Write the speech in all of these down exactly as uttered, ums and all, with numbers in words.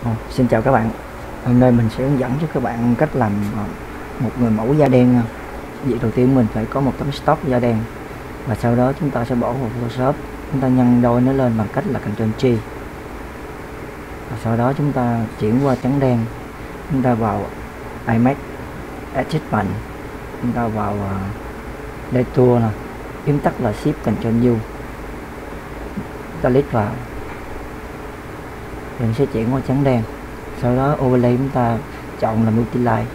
Ồ, xin chào các bạn. Hôm nay mình sẽ hướng dẫn cho các bạn cách làm ờ, một người mẫu da đen. Việc đầu tiên mình phải có một tấm stock da đen, và sau đó chúng ta sẽ bỏ vào Photoshop, chúng ta nhân đôi nó lên bằng cách là Ctrl G, và sau đó chúng ta chuyển qua trắng đen, chúng ta vào iMac Adjustment, chúng ta vào uh, Detour nè, phím tắt là Shift Ctrl U, ta click vào thì sẽ chuyển qua trắng đen. Sau đó overlay chúng ta chọn là multilight.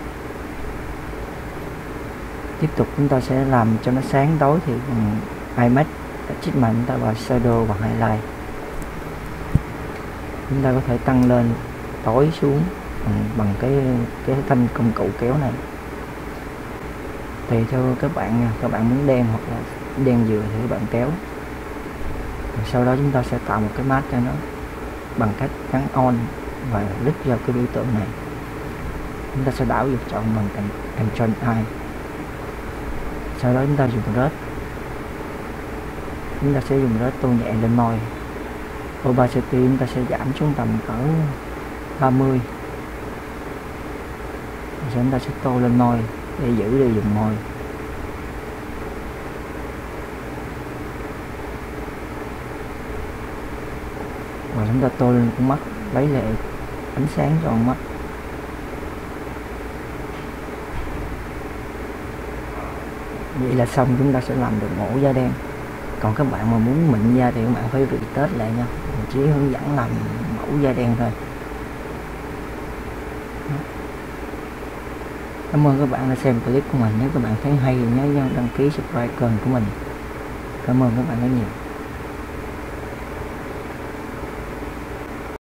Tiếp tục chúng ta sẽ làm cho nó sáng tối thì um, iMac Adjustment chúng ta vào shadow và highlight, chúng ta có thể tăng lên tối xuống bằng, bằng cái cái thanh công cụ kéo này, tùy theo các bạn nha. Các bạn muốn đen hoặc là đen vừa thì các bạn kéo. Rồi sau đó chúng ta sẽ tạo một cái mask cho nó bằng cách nhấn on và click vào cái biểu tượng này. Chúng ta sẽ đảo dục chọn bằng Ctrl I. Sau đó chúng ta dùng rớt, chúng ta sẽ dùng rớt tô nhẹ lên môi. Opacity chúng ta sẽ giảm xuống tầm cỡ ba mươi. Rồi chúng ta sẽ tô lên môi để giữ đi dùng môi. Và chúng ta tô lên con mắt, lấy lại ánh sáng cho con mắt. Vậy là xong, chúng ta sẽ làm được mẫu da đen. Còn các bạn mà muốn mịn da thì các bạn phải retouch lại nha. Mình chỉ hướng dẫn làm mẫu da đen thôi. Cảm ơn các bạn đã xem clip của mình. Nếu các bạn thấy hay thì nhớ đăng ký subscribe kênh của mình. Cảm ơn các bạn rất nhiều.